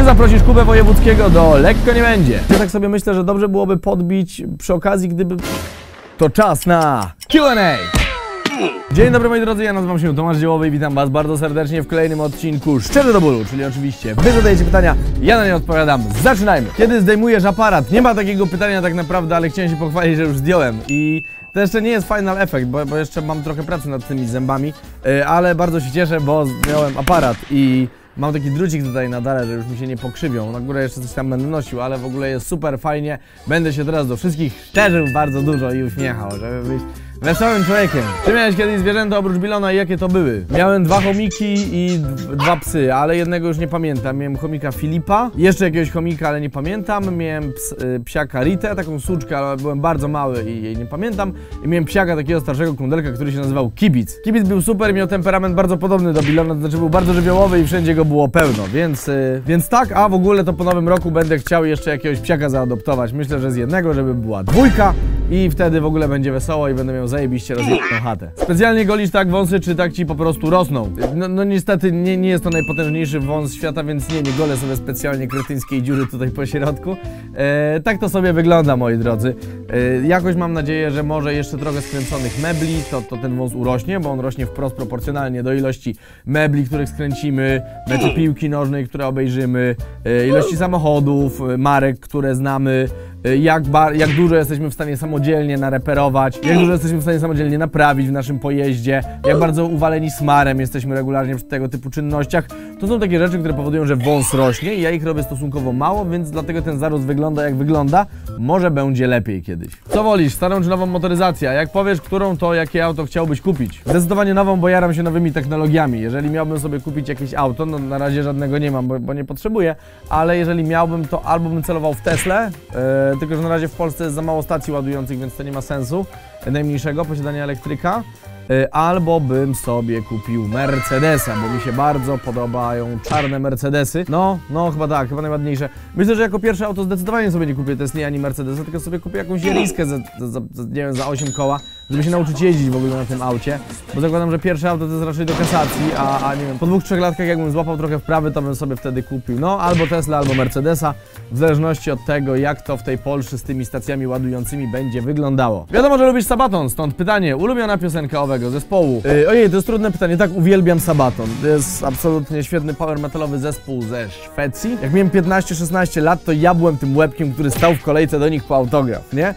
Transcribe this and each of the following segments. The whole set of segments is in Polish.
zaprosisz Kubę Wojewódzkiego do Lekko nie będzie? Ja tak sobie myślę, że dobrze byłoby podbić przy okazji, gdyby... To czas na Q&A! Dzień dobry moi drodzy, ja nazywam się Tomasz Dziełowy i witam was bardzo serdecznie w kolejnym odcinku Szczerze do bólu, czyli oczywiście wy zadajecie pytania, ja na nie odpowiadam. Zaczynajmy! Kiedy zdejmujesz aparat? Nie ma takiego pytania tak naprawdę, ale chciałem się pochwalić, że już zdjąłem i to jeszcze nie jest final effect, bo jeszcze mam trochę pracy nad tymi zębami, ale bardzo się cieszę, bo zdjąłem aparat i mam taki drucik tutaj na dole, że już mi się nie pokrzywią. Na górę jeszcze coś tam będę nosił, ale w ogóle jest super fajnie. Będę się teraz do wszystkich szczerzył bardzo dużo i uśmiechał, żeby być wesołym człowiekiem. Czy miałeś kiedyś zwierzęta oprócz Bilona i jakie to były? Miałem 2 chomiki i 2 psy, ale jednego już nie pamiętam. Miałem chomika Filipa, jeszcze jakiegoś chomika, ale nie pamiętam. Miałem psiaka Ritę, taką suczkę, ale byłem bardzo mały i jej nie pamiętam. I miałem psiaka takiego starszego kundelka, który się nazywał Kibic. Kibic był super, miał temperament bardzo podobny do Bilona, to znaczy był bardzo żywiołowy i wszędzie go było pełno, więc tak, a w ogóle to po nowym roku będę chciał jeszcze jakiegoś psiaka zaadoptować. Myślę, że z jednego, żeby była 2 i wtedy w ogóle będzie wesoło i będę miał zajebiście rozjechaną chatę. Specjalnie golisz tak wąsy, czy tak ci po prostu rosną? No niestety nie jest to najpotężniejszy wąs świata, więc nie golę sobie specjalnie kretyńskiej dziury tutaj po środku. Tak to sobie wygląda, moi drodzy. Jakoś mam nadzieję, że może jeszcze trochę skręconych mebli, to ten wąs urośnie, bo on rośnie wprost proporcjonalnie do ilości mebli, których skręcimy, meczy piłki nożnej, które obejrzymy, ilości samochodów, marek, które znamy, jak dużo jesteśmy w stanie samodzielnie nareperować, jak dużo jesteśmy w stanie samodzielnie naprawić w naszym pojeździe, jak bardzo uwaleni smarem jesteśmy regularnie przy tego typu czynnościach. To są takie rzeczy, które powodują, że wąs rośnie i ja ich robię stosunkowo mało, więc dlatego ten zarost wygląda jak wygląda. Może będzie lepiej kiedyś. Co wolisz, starą czy nową motoryzację? A jak powiesz, którą, to jakie auto chciałbyś kupić? Zdecydowanie nową, bo jaram się nowymi technologiami. Jeżeli miałbym sobie kupić jakieś auto, no na razie żadnego nie mam, bo nie potrzebuję, ale jeżeli miałbym, to albo bym celował w Teslę, tylko że na razie w Polsce jest za mało stacji ładujących, więc to nie ma sensu najmniejszego posiadania elektryka, albo bym sobie kupił Mercedesa, bo mi się bardzo podobają czarne Mercedesy. No chyba tak, chyba najładniejsze. Myślę, że jako pierwsze auto zdecydowanie sobie nie kupię Tesli ani Mercedesa, tylko sobie kupię jakąś Jeriskę nie wiem, za 8 koła, żeby się nauczyć jeździć w ogóle na tym aucie, bo zakładam, że pierwsze auto to jest raczej do kasacji, a nie wiem, po 2-3 latkach jakbym złapał trochę wprawy, to bym sobie wtedy kupił, no albo Tesla, albo Mercedesa, w zależności od tego, jak to w tej Polsce z tymi stacjami ładującymi będzie wyglądało. Wiadomo, że lubisz Sabaton, stąd pytanie, ulubiona piosenka owego zespołu? Ojej, to jest trudne pytanie, tak, uwielbiam Sabaton, to jest absolutnie świetny power metalowy zespół ze Szwecji. Jak miałem 15-16 lat, to ja byłem tym łebkiem, który stał w kolejce do nich po autograf, nie?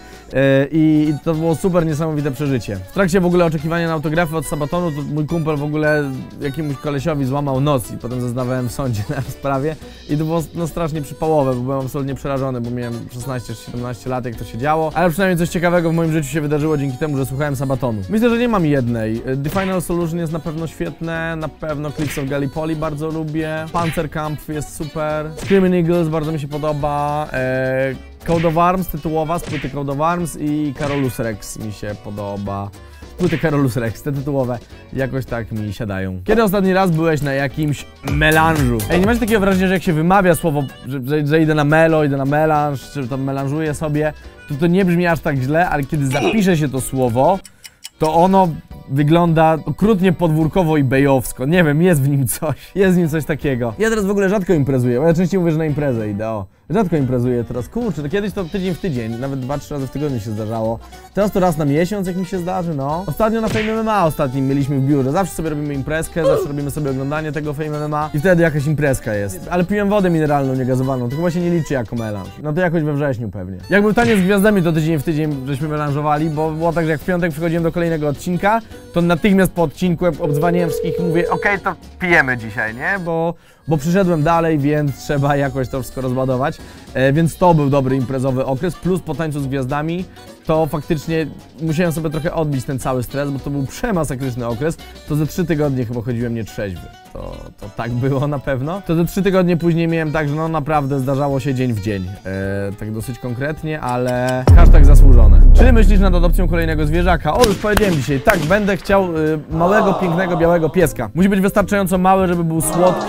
I to było super niesamowite przeżycie. W trakcie w ogóle oczekiwania na autografy od Sabatonu, to mój kumpel w ogóle jakiemuś kolesiowi złamał nos i potem zeznawałem w sądzie na sprawie i to było no, strasznie przypałowe, bo byłem absolutnie przerażony, bo miałem 16-17 lat, jak to się działo, ale przynajmniej coś ciekawego w moim życiu się wydarzyło dzięki temu, że słuchałem Sabatonu. Myślę, że nie mam jednej. The Final Solution jest na pewno świetne, na pewno Cliffs of Gallipoli bardzo lubię, Panzerkampf jest super, Screaming Eagles bardzo mi się podoba, Code of Arms tytułowa z płyty Code of Arms i Carolus Rex mi się podoba. Płyty Carolus Rex, te tytułowe jakoś tak mi siadają. Kiedy ostatni raz byłeś na jakimś melanżu? Ej, nie macie takiego wrażenia, że jak się wymawia słowo, że idę na melo, idę na melanż, czy tam melanżuję sobie, to nie brzmi aż tak źle, ale kiedy zapisze się to słowo, to ono wygląda okrutnie podwórkowo i bejowsko. Nie wiem, jest w nim coś takiego. Ja teraz w ogóle rzadko imprezuję, bo ja częściej mówię, że na imprezę idę, Rzadko imprezuję teraz, kurczę, to kiedyś to tydzień w tydzień, nawet 2-3 razy w tygodniu się zdarzało. Teraz to raz na miesiąc, jak mi się zdarzy, no. Ostatnio na Fame MMA ostatnim mieliśmy w biurze, zawsze sobie robimy imprezkę, zawsze robimy sobie oglądanie tego Fame MMA i wtedy jakaś imprezka jest. Ale piłem wodę mineralną niegazowaną, to chyba się nie liczy jako melanż. No to jakoś we wrześniu pewnie. Jak był Taniec z Gwiazdami, to tydzień w tydzień żeśmy melanżowali, bo było tak, że jak w piątek przychodziłem do kolejnego odcinka, to natychmiast po odcinku obdzwaniałem wszystkich i mówię, okej, to pijemy dzisiaj, nie? Bo przyszedłem dalej, więc trzeba jakoś to wszystko rozładować. Więc to był dobry imprezowy okres, plus po Tańcu z Gwiazdami to faktycznie musiałem sobie trochę odbić ten cały stres, bo to był przemasakryczny okres. To ze 3 tygodnie chyba chodziłem nietrzeźwy. To tak było na pewno. To ze 3 tygodnie później miałem tak, że no naprawdę zdarzało się dzień w dzień. Tak dosyć konkretnie, ale hashtag zasłużone. Czy myślisz nad adopcją kolejnego zwierzaka? O, już powiedziałem dzisiaj, tak, będę chciał małego, pięknego, białego pieska. Musi być wystarczająco mały, żeby był słodki i rozkoszny.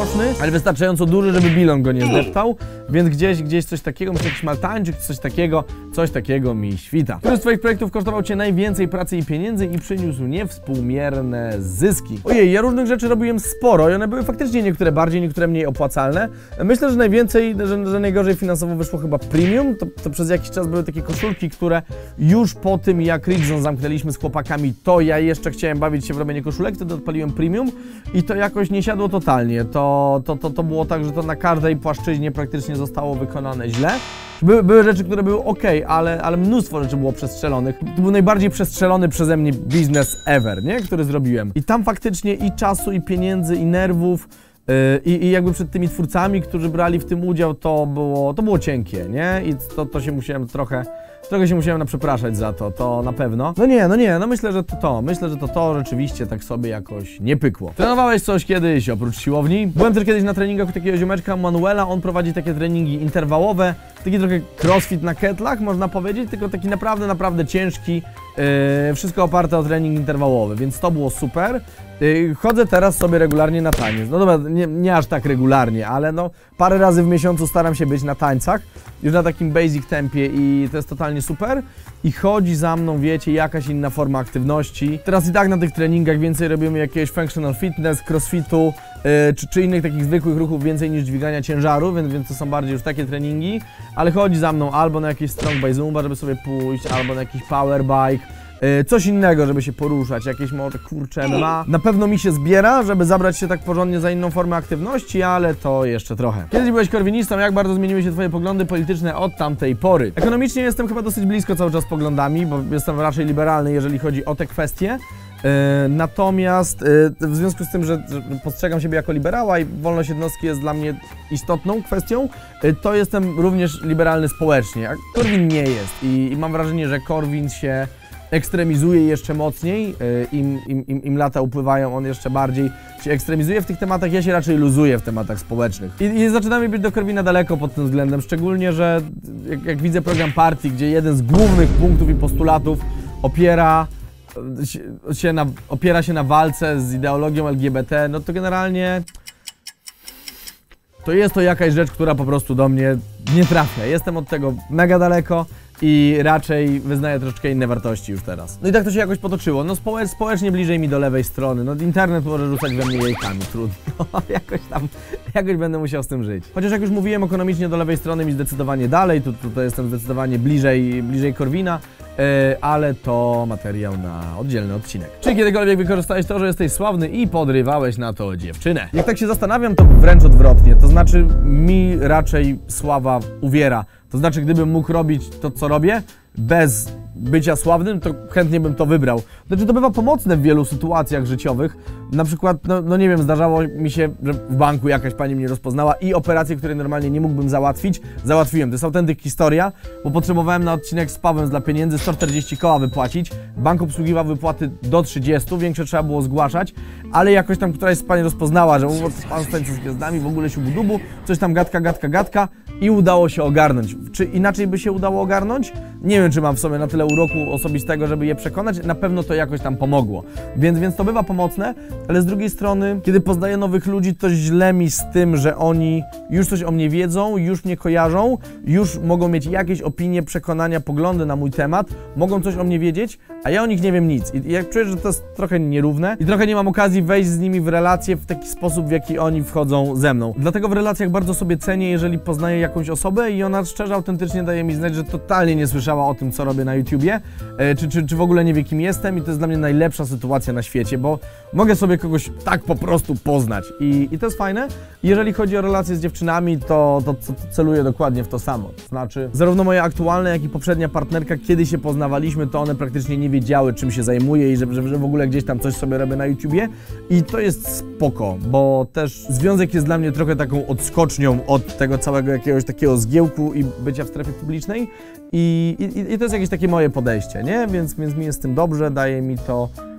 widoczny, ale wystarczająco duży, żeby Bilon go nie zdeptał, więc gdzieś coś takiego, myślę, jakiś maltańczyk, coś takiego mi świta. Który z twoich projektów kosztował cię najwięcej pracy i pieniędzy i przyniósł niewspółmierne zyski? Ojej, ja różnych rzeczy robiłem sporo i one były faktycznie niektóre bardziej, niektóre mniej opłacalne. Myślę, że najwięcej, że najgorzej finansowo wyszło chyba Premium, to przez jakiś czas były takie koszulki, które już po tym, jak Ridge zamknęliśmy z chłopakami, to ja jeszcze chciałem bawić się w robienie koszulek, wtedy odpaliłem Premium i to jakoś nie siadło totalnie. To było tak, że to na każdej płaszczyźnie praktycznie zostało wykonane źle. Były rzeczy, które były ok, ale mnóstwo rzeczy było przestrzelonych. To był najbardziej przestrzelony przeze mnie biznes ever, nie? Który zrobiłem. I tam faktycznie i czasu, i pieniędzy, i nerwów, i jakby przed tymi twórcami, którzy brali w tym udział, to było cienkie, nie? I to się musiałem trochę się musiałem naprzepraszać za to na pewno. No myślę, że to rzeczywiście tak sobie jakoś nie pykło. Trenowałeś coś kiedyś oprócz siłowni? Byłem też kiedyś na treningach u takiego ziomeczka Manuela, on prowadzi takie treningi interwałowe, taki trochę crossfit na ketlach, można powiedzieć, tylko taki naprawdę ciężki, wszystko oparte o trening interwałowy, więc to było super. Chodzę teraz sobie regularnie na taniec. No dobra, nie aż tak regularnie, ale no parę razy w miesiącu staram się być na tańcach, już na takim basic tempie i to jest totalnie super. I chodzi za mną, wiecie, jakaś inna forma aktywności. Teraz i tak na tych treningach więcej robimy jakiegoś functional fitness, crossfitu, czy innych takich zwykłych ruchów więcej niż dźwigania ciężaru, więc to są bardziej już takie treningi. Ale chodzi za mną albo na jakieś strong by zumba, żeby sobie pójść, albo na jakiś power bike. Coś innego, żeby się poruszać, jakieś może kurcze MMA. Na pewno mi się zbiera, żeby zabrać się tak porządnie za inną formę aktywności, ale to jeszcze trochę. Kiedyś byłeś korwinistą, jak bardzo zmieniły się twoje poglądy polityczne od tamtej pory? Ekonomicznie jestem chyba dosyć blisko cały czas poglądami, bo jestem raczej liberalny, jeżeli chodzi o te kwestie. Natomiast w związku z tym, że postrzegam siebie jako liberała i wolność jednostki jest dla mnie istotną kwestią, to jestem również liberalny społecznie, a Korwin nie jest i mam wrażenie, że Korwin się ekstremizuje jeszcze mocniej, im lata upływają, on jeszcze bardziej się ekstremizuje w tych tematach, ja się raczej luzuję w tematach społecznych. I zaczynamy być do Korwina daleko pod tym względem, szczególnie, że jak widzę program partii, gdzie jeden z głównych punktów i postulatów opiera się na walce z ideologią LGBT, no to generalnie to jest to jakaś rzecz, która po prostu do mnie nie trafia. Jestem od tego mega daleko i raczej wyznaję troszeczkę inne wartości już teraz. No i tak to się jakoś potoczyło. No społecznie bliżej mi do lewej strony. No internet może rzucać we mnie jajkami, trudno. jakoś będę musiał z tym żyć. Chociaż jak już mówiłem, ekonomicznie do lewej strony mi zdecydowanie dalej. Tu jestem zdecydowanie bliżej Korwina. Ale to materiał na oddzielny odcinek. Czy kiedykolwiek wykorzystałeś to, że jesteś sławny i podrywałeś na to dziewczynę? Jak tak się zastanawiam, to wręcz odwrotnie. To znaczy mi raczej sława uwiera. To znaczy, gdybym mógł robić to, co robię, bez bycia sławnym, to chętnie bym to wybrał. Znaczy, to bywa pomocne w wielu sytuacjach życiowych. Na przykład, no nie wiem, zdarzało mi się, że w banku jakaś pani mnie rozpoznała i operacje, które normalnie nie mógłbym załatwić, załatwiłem. To jest autentyk historia, bo potrzebowałem na odcinek z Pawłem dla pieniędzy 140 koła wypłacić. Bank obsługiwał wypłaty do 30, większe trzeba było zgłaszać, ale jakoś tam któraś z pani rozpoznała, że pan stańce z gwiazdami, w ogóle siubu-dubu, coś tam gadka i udało się ogarnąć. Czy inaczej by się udało ogarnąć? Nie wiem, czy mam w sobie na tyle uroku osobistego, żeby je przekonać. Na pewno to jakoś tam pomogło. Więc to bywa pomocne, ale z drugiej strony, kiedy poznaję nowych ludzi, to źle mi z tym, że oni już coś o mnie wiedzą, już mnie kojarzą, już mogą mieć jakieś opinie, przekonania, poglądy na mój temat, mogą coś o mnie wiedzieć, a ja o nich nie wiem nic. I jak czuję, że to jest trochę nierówne i trochę nie mam okazji wejść z nimi w relacje w taki sposób, w jaki oni wchodzą ze mną. Dlatego w relacjach bardzo sobie cenię, jeżeli poznaję jakąś osobę i ona szczerze, autentycznie daje mi znać, że totalnie nie słyszała o tym, co robię na YouTubie, czy w ogóle nie wie, kim jestem, i to jest dla mnie najlepsza sytuacja na świecie, bo mogę sobie kogoś tak po prostu poznać i to jest fajne. Jeżeli chodzi o relacje z dziewczynami, to celuję dokładnie w to samo. To znaczy, zarówno moja aktualna, jak i poprzednia partnerka, kiedy się poznawaliśmy, to one praktycznie nie wiedziały, czym się zajmuję i że w ogóle gdzieś tam coś sobie robię na YouTubie, i to jest spoko, bo też związek jest dla mnie trochę taką odskocznią od tego całego jakiegoś takiego zgiełku i bycia w strefie publicznej i to jest jakieś takie moje podejście, nie? Więc mi jest z tym dobrze, daje mi to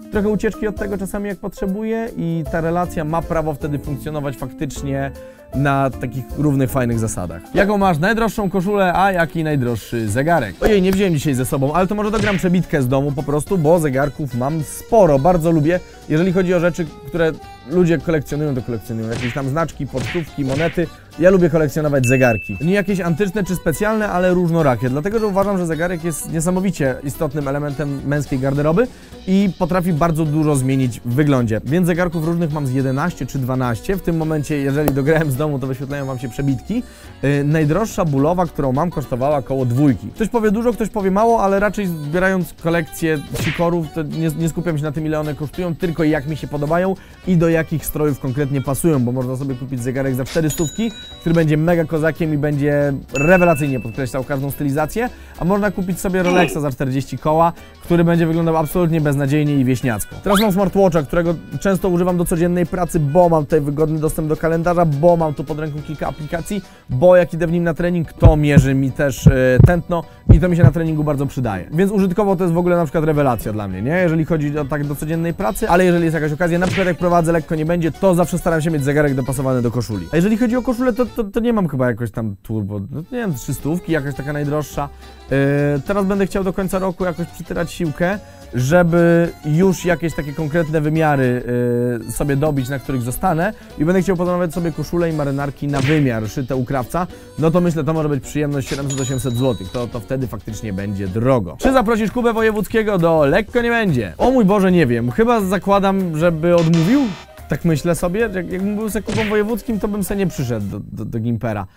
trochę ucieczki od tego czasami jak potrzebuję i ta relacja ma prawo wtedy funkcjonować faktycznie na takich równych, fajnych zasadach. Jaką masz najdroższą koszulę, a jaki najdroższy zegarek? Ojej, nie wziąłem dzisiaj ze sobą, ale to może dogram przebitkę z domu po prostu, bo zegarków mam sporo, bardzo lubię. Jeżeli chodzi o rzeczy, które ludzie kolekcjonują, to kolekcjonują jakieś tam znaczki, pocztówki, monety. Ja lubię kolekcjonować zegarki. Nie jakieś antyczne czy specjalne, ale różnorakie, dlatego że uważam, że zegarek jest niesamowicie istotnym elementem męskiej garderoby i potrafi bardzo dużo zmienić w wyglądzie. Więc zegarków różnych mam z 11 czy 12. W tym momencie, jeżeli dograłem z domu, to wyświetlają wam się przebitki. Najdroższa bólowa, którą mam, kosztowała około 2. Ktoś powie dużo, ktoś powie mało, ale raczej zbierając kolekcję sikorów, to nie skupiam się na tym, ile one kosztują, tylko jak mi się podobają i do jakich strojów konkretnie pasują, bo można sobie kupić zegarek za 400, który będzie mega kozakiem i będzie rewelacyjnie podkreślał każdą stylizację, a można kupić sobie Rolexa za 40 koła, który będzie wyglądał absolutnie beznadziejnie i wieśniacko. Teraz mam smartwatcha, którego często używam do codziennej pracy, bo mam tutaj wygodny dostęp do kalendarza, bo mam tu pod ręką kilka aplikacji, bo jak idę w nim na trening, to mierzy mi też tętno i to mi się na treningu bardzo przydaje. Więc użytkowo to jest w ogóle na przykład rewelacja dla mnie, nie? Jeżeli chodzi o tak do codziennej pracy, ale jeżeli jest jakaś okazja, na przykład jak prowadzę lekko nie będzie, to zawsze staram się mieć zegarek dopasowany do koszuli. A jeżeli chodzi o koszulę, to nie mam chyba jakoś tam turbo, no nie wiem, 300, jakaś taka najdroższa. Teraz będę chciał do końca roku jakoś przytyrać siłkę, żeby już jakieś takie konkretne wymiary sobie dobić, na których zostanę i będę chciał pozamawiać sobie koszule i marynarki na wymiar szyte u krawca, no to myślę, to może być przyjemność 700-800 zł, to wtedy faktycznie będzie drogo. Czy zaprosisz Kubę Wojewódzkiego do Lekko Nie Będzie? O mój Boże, nie wiem, chyba zakładam, żeby odmówił? Tak myślę sobie, jakbym był Kubą Wojewódzkim, to bym se nie przyszedł do Gimpera.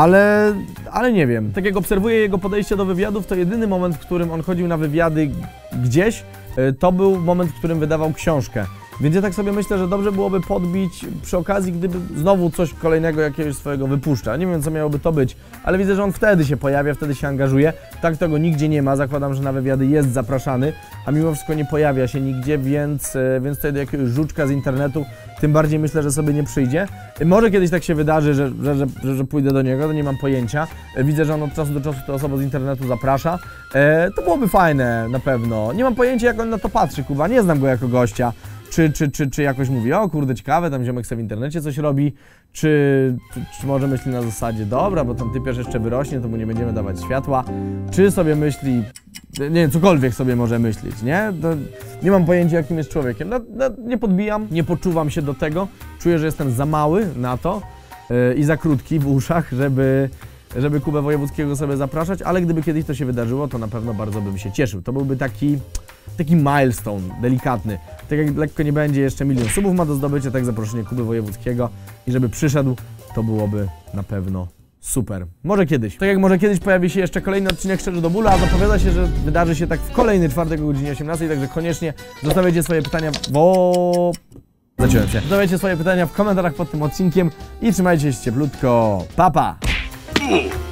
Ale nie wiem. Tak jak obserwuję jego podejście do wywiadów, to jedyny moment, w którym on chodził na wywiady gdzieś, to był moment, w którym wydawał książkę. Więc ja tak sobie myślę, że dobrze byłoby podbić przy okazji, gdyby znowu coś kolejnego jakiegoś swojego wypuszcza. Nie wiem, co miałoby to być, ale widzę, że on wtedy się pojawia, wtedy się angażuje. Tak tego nigdzie nie ma, zakładam, że na wywiady jest zapraszany, a mimo wszystko nie pojawia się nigdzie, więc tutaj do jakiegoś żuczka z internetu tym bardziej myślę, że sobie nie przyjdzie. Może kiedyś tak się wydarzy, że pójdę do niego, to nie mam pojęcia. Widzę, że on od czasu do czasu tę osobę z internetu zaprasza. To byłoby fajne na pewno. Nie mam pojęcia, jak on na to patrzy, Kuba, nie znam go jako gościa. Czy jakoś mówi, o kurde, ciekawe, tam ziomek sobie w internecie coś robi, czy może myśli na zasadzie, dobra, bo tam typiarz jeszcze wyrośnie, to mu nie będziemy dawać światła, czy sobie myśli, nie wiem, cokolwiek sobie może myśleć, nie? Nie mam pojęcia, jakim jest człowiekiem, nie podbijam, nie poczuwam się do tego, czuję, że jestem za mały na to i za krótki w uszach, żeby Kubę Wojewódzkiego sobie zapraszać, ale gdyby kiedyś to się wydarzyło, to na pewno bardzo bym się cieszył. To byłby taki milestone, delikatny. Tak jak Lekko Nie Będzie, jeszcze 1 000 000 subów ma do zdobycia, tak zaproszenie Kuby Wojewódzkiego i żeby przyszedł, to byłoby na pewno super. Może kiedyś. Tak jak może kiedyś pojawi się jeszcze kolejny odcinek Szczerze do bólu, a zapowiada się, że wydarzy się tak w kolejny czwartek o godzinie 18, także koniecznie zostawiajcie swoje pytania Zostawiajcie swoje pytania w komentarzach pod tym odcinkiem i trzymajcie się cieplutko. Pa, pa!